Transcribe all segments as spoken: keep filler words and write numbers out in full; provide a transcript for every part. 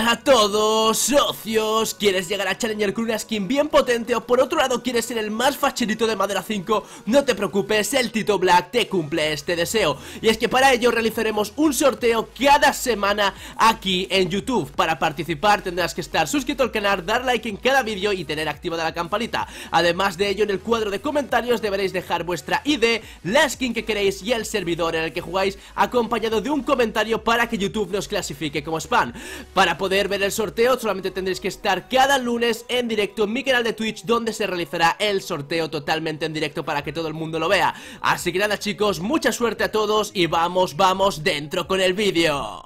buenas a todos, socios. ¿Quieres llegar a Challenger con una skin bien potente o por otro lado quieres ser el más facherito de Madera cinco? No te preocupes, el Tito Black te cumple este deseo. Y es que para ello realizaremos un sorteo cada semana aquí en YouTube. Para participar tendrás que estar suscrito al canal, dar like en cada vídeo y tener activada la campanita. Además de ello, en el cuadro de comentarios deberéis dejar vuestra I D, la skin que queréis y el servidor en el que jugáis, acompañado de un comentario para que YouTube nos clasifique como spam. Para poder ver el sorteo solamente tendréis que estar cada lunes en directo en mi canal de Twitch, donde se realizará el sorteo totalmente en directo para que todo el mundo lo vea. Así que nada, chicos, mucha suerte a todos y vamos, vamos dentro con el vídeo.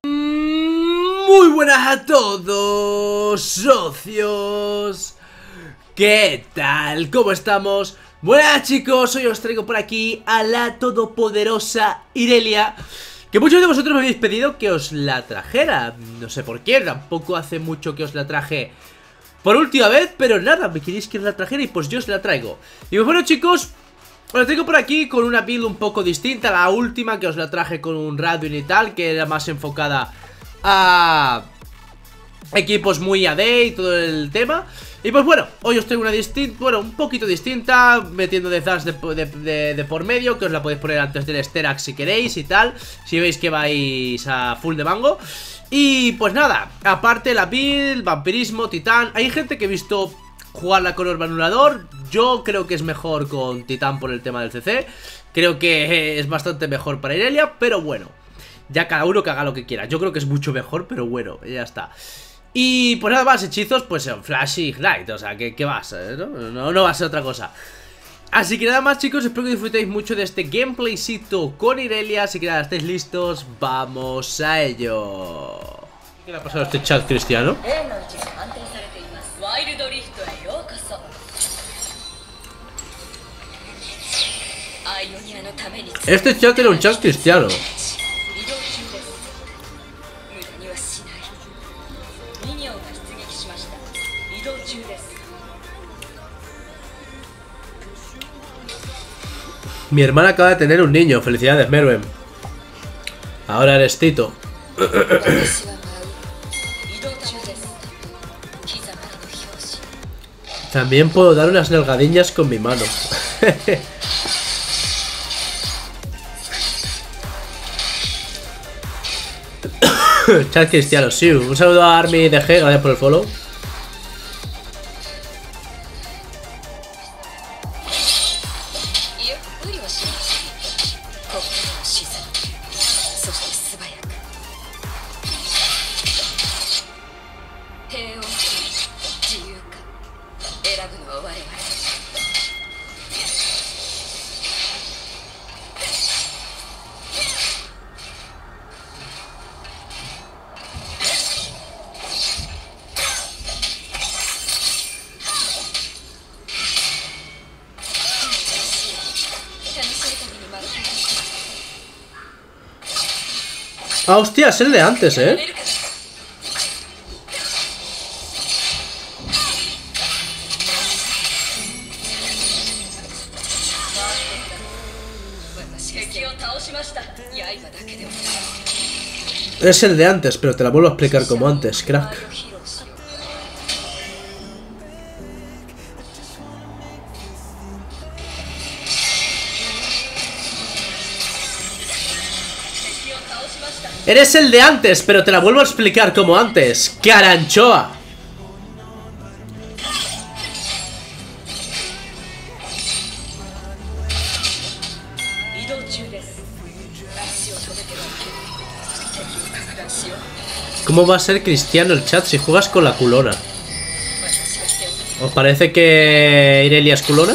Muy buenas a todos, socios. ¿Qué tal? ¿Cómo estamos? Buenas, chicos, hoy os traigo por aquí a la todopoderosa Irelia, que muchos de vosotros me habéis pedido que os la trajera. No sé por qué, tampoco hace mucho que os la traje por última vez, pero nada, me queréis que os la trajera y pues yo os la traigo. Y pues bueno, chicos, os la traigo por aquí con una build un poco distinta a la última, que os la traje con un Radwin y tal, que era más enfocada a equipos muy A D y todo el tema. Y pues bueno, hoy os traigo una distinta, bueno, un poquito distinta, metiendo de Zans de, de, de, de por medio, que os la podéis poner antes del Sterax si queréis y tal, si veis que vais a full de mango. Y pues nada, aparte la build, vampirismo, titán, hay gente que he visto jugarla con orbe anulador. Yo creo que es mejor con titán por el tema del C C, creo que es bastante mejor para Irelia, pero bueno, ya cada uno que haga lo que quiera. Yo creo que es mucho mejor, pero bueno, ya está. Y pues nada más, hechizos, pues en Flash y Ignite, o sea, ¿qué, qué va a ser? ¿no? No, no va a ser otra cosa. Así que nada más, chicos, espero que disfrutéis mucho de este gameplaycito con Irelia. Así que nada, estáis listos, vamos a ello. ¿Qué le ha pasado a este chat cristiano? Este chat era un chat cristiano. Mi hermana acaba de tener un niño, felicidades, Merwin. Ahora eres Tito. También puedo dar unas nalgadiñas con mi mano. Chat cristiano, sí. Un saludo a Army D G, gracias por el follow. Ah, hostia, es el de antes, ¿eh? Es el de antes, pero te la vuelvo a explicar como antes, crack. Eres el de antes, pero te la vuelvo a explicar como antes, Caranchoa. ¿Cómo va a ser cristiano el chat si juegas con la culona? ¿Os parece que Irelia es culona?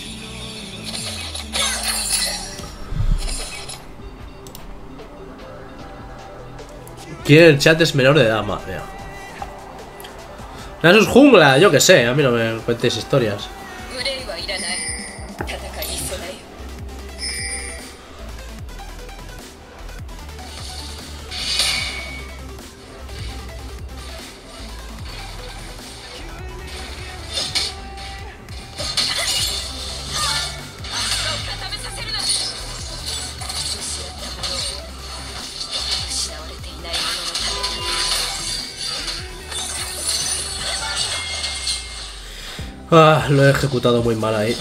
¿Quién en el chat es menor de edad? Madre. Eso es jungla, yo que sé, a mí no me cuentéis historias. Ah, lo he ejecutado muy mal ahí.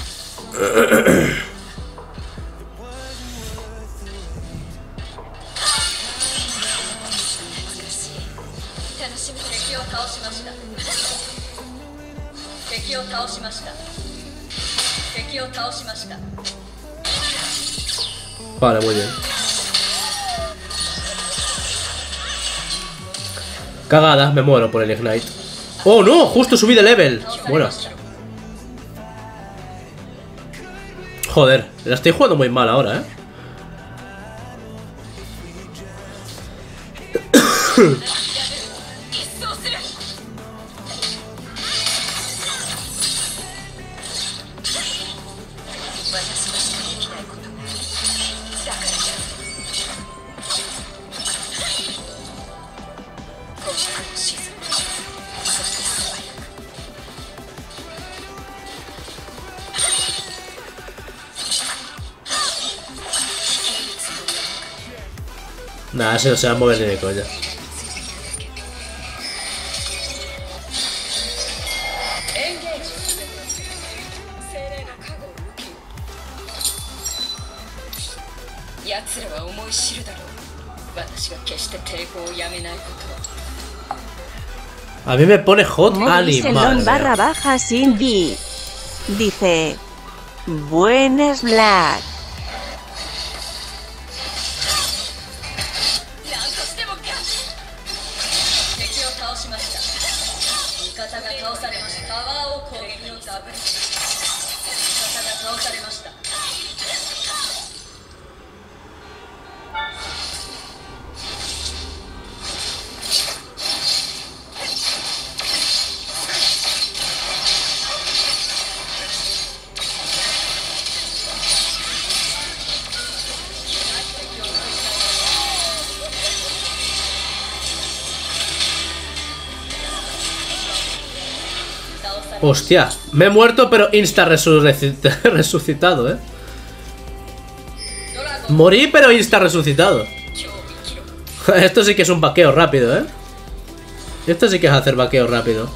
Vale, muy bien. Cagada, me muero por el Ignite. ¡Oh, no! Justo subí de level. Bueno. Joder, la estoy jugando muy mal ahora, ¿eh? Nah, ese no se va a mover ni de coña. A mí me pone hot animal. Barra baja Cindy. Dice: Buenas Black. Hostia, me he muerto pero insta resucitado, eh. Morí pero insta resucitado. Esto sí que es un vaqueo rápido, eh. Esto sí que es hacer vaqueo rápido.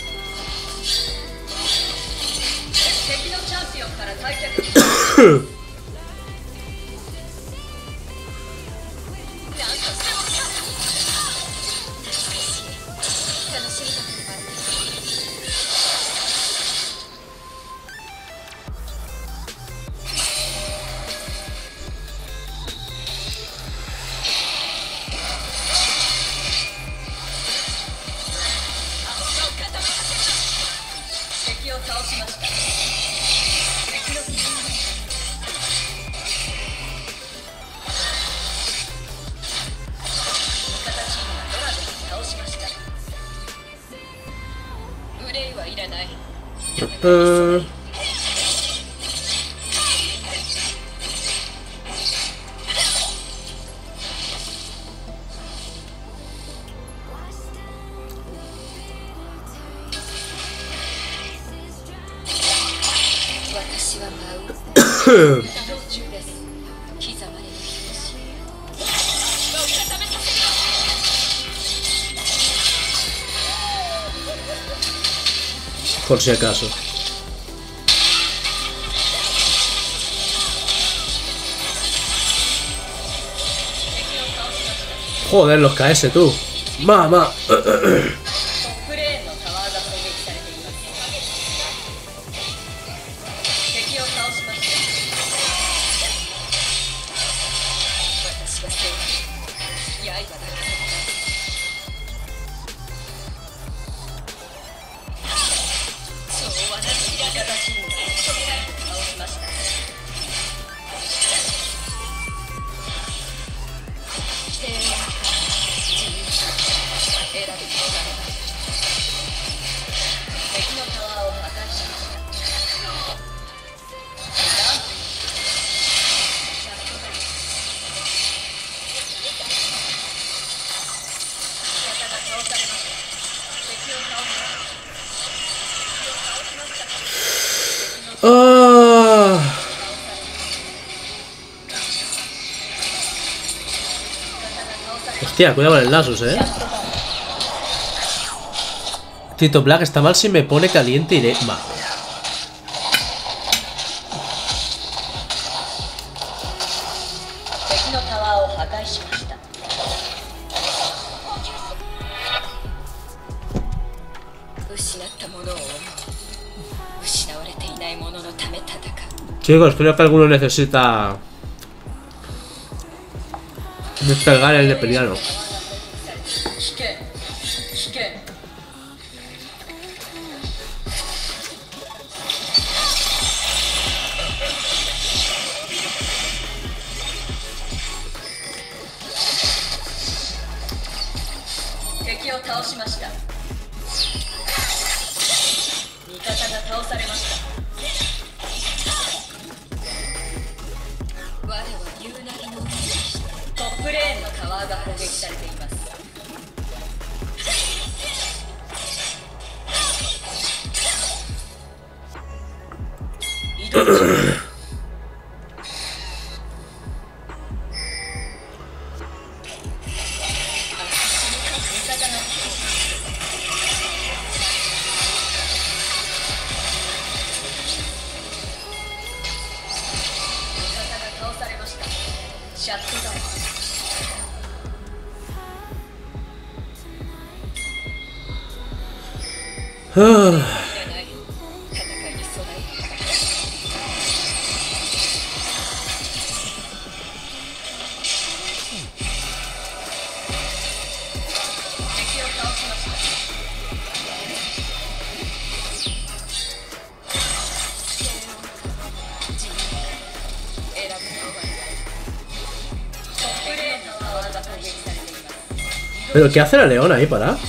Uh... Por si acaso. Joder, los K S, tú. Mamá. Oh. Hostia, cuidado con el Nasus, eh. Tito Black está mal si me pone caliente y de... Va. Chicos, creo que alguno necesita descargar el neperiano. ¿Pero qué hace la leona ahí, para?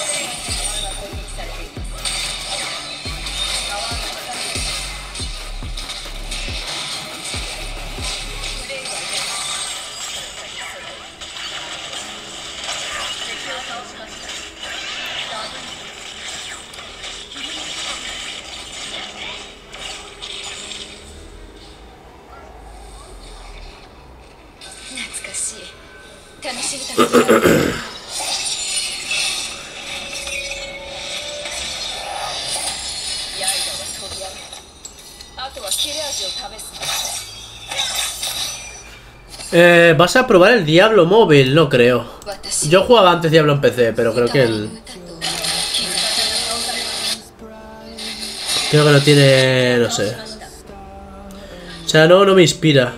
Eh, ¿vas a probar el Diablo móvil? No creo. Yo jugaba antes Diablo en P C, pero creo que el... Creo que no tiene... no sé. O sea, no, no me inspira.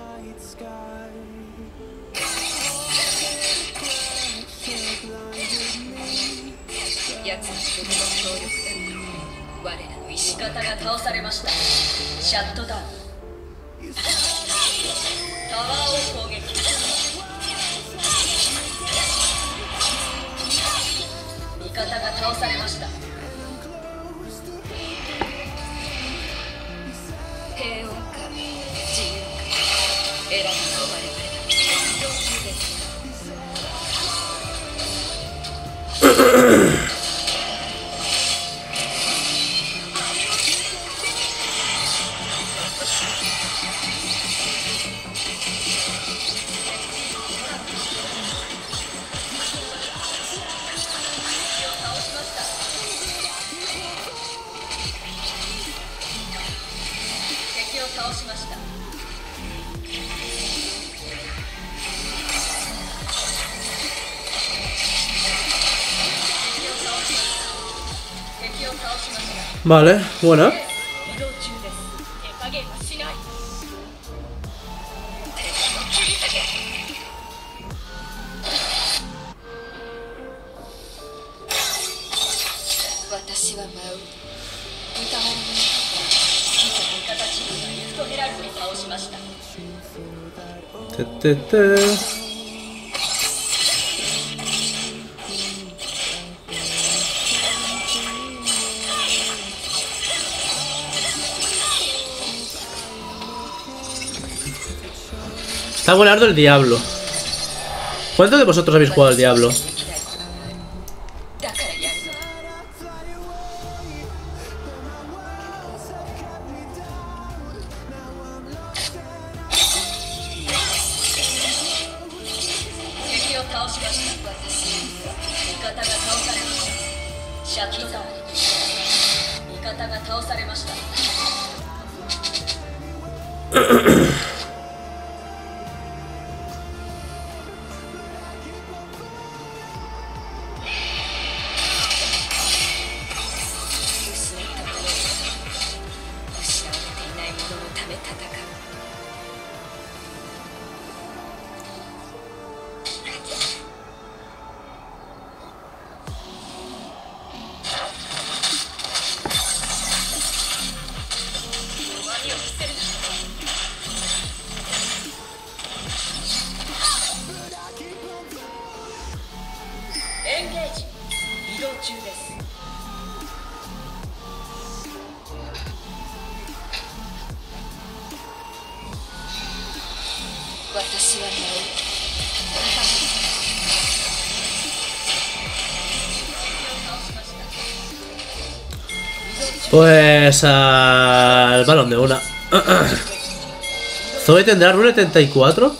Vale, buena. Te, te, te. Está buenardo el Diablo. ¿Cuántos de vosotros habéis jugado al Diablo? Pues al balón de una. Zoe tendrá rule setenta y cuatro.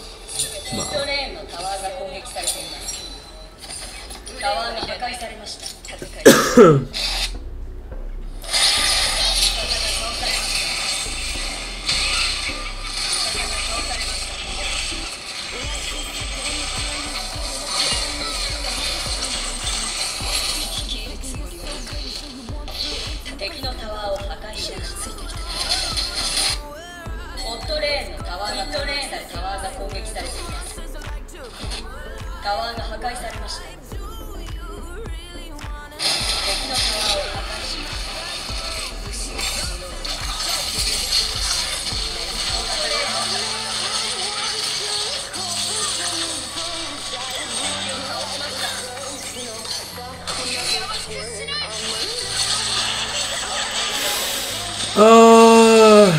Oh.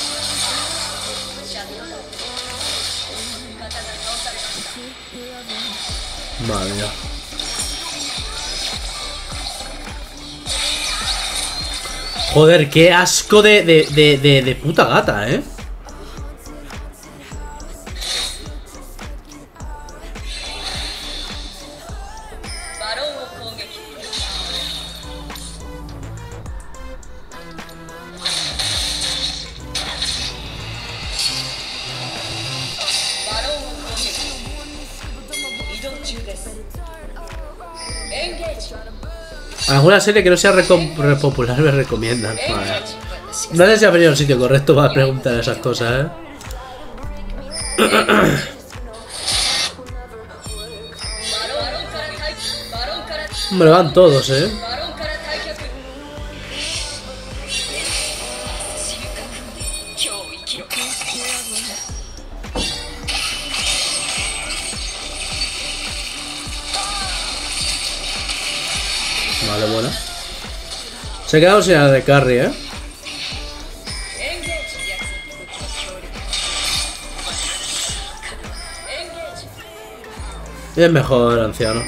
Madre mía. Joder, qué asco de, de, de, de, de puta gata, ¿eh? Alguna serie que no sea re popular me recomiendan. Vale. No sé si ha venido al sitio correcto para preguntar esas cosas, ¿eh? Me lo van todos, ¿eh? Vale, buena. Se ha quedado sin la de carry, ¿eh? Y es mejor el anciano.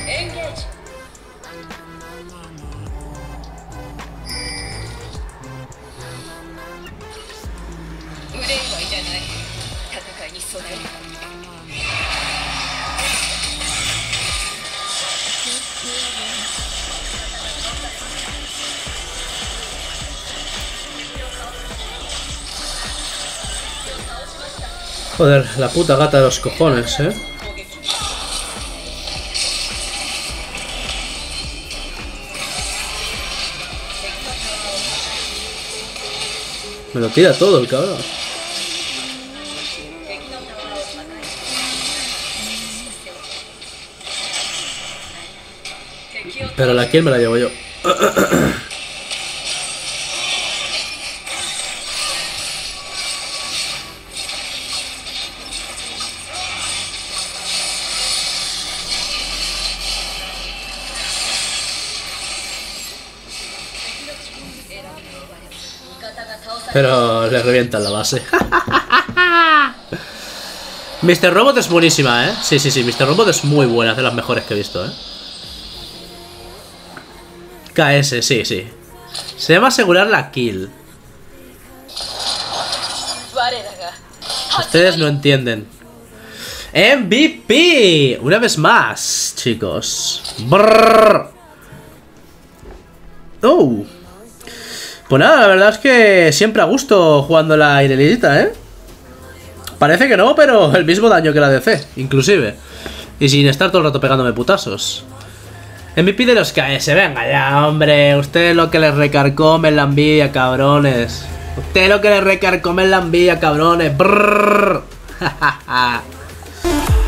Joder, la puta gata de los cojones, ¿eh? Me lo tira todo el cabrón. Pero la kill me la llevo yo. Pero le revientan la base. mister Robot es buenísima, ¿eh? Sí, sí, sí, mister Robot es muy buena, es de las mejores que he visto, ¿eh? K S, sí, sí. Se llama asegurar la kill. Ustedes no entienden. M V P. Una vez más, chicos. Brrr. Oh. Pues nada, la verdad es que siempre a gusto jugando la Irelicita, ¿eh? Parece que no, pero el mismo daño que la D C, inclusive. Y sin estar todo el rato pegándome putazos. M V P de los K S, venga ya, hombre. Usted lo que le recarcome la envidia, cabrones. Usted lo que le recarcome la envidia, cabrones. Brrr.